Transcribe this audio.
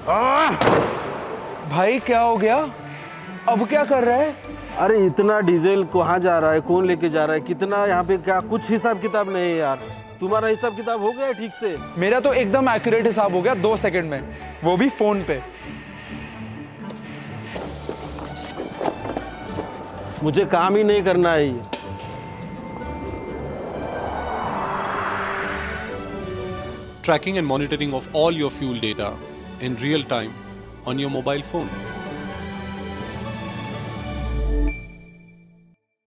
भाई क्या हो गया? अब क्या कर रहा है? अरे इतना डीजल कहाँ जा रहा है, कौन लेके जा रहा है, कितना यहाँ पे, क्या कुछ हिसाब किताब नहीं है यार। तुम्हारा हिसाब किताब हो गया ठीक से? मेरा तो एकदम एक्यूरेट हिसाब हो गया 2 सेकंड में, वो भी फोन पे। मुझे काम ही नहीं करना है ये। Tracking and monitoring of all your fuel data in real time on your mobile phone.